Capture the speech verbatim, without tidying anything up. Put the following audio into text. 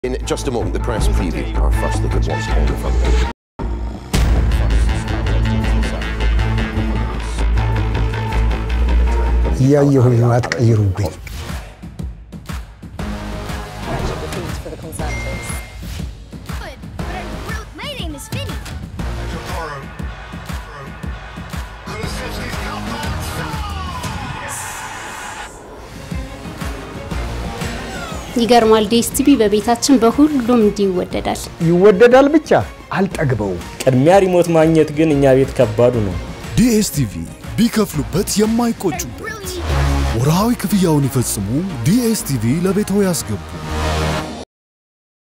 In just a moment, the press preview. Our first look at what's on the front page. እያየሁ አትቀይሩት ይገርማል ዲኤስቲቪ በቤታችን በሁሉም እንዲወደዳል ይወደዳል ብቻ አልጠግበው ቀድሚያ ሪሞት ማግኘት ግን እኛ ቤት ከባዱ ነው ዲኤስቲቪ ቢከፍሉበት የማይቆጩበት ወራዊ ክፍያውን ይፈጽሙ ዲኤስቲቪ ለቤትዎ ያስገቡ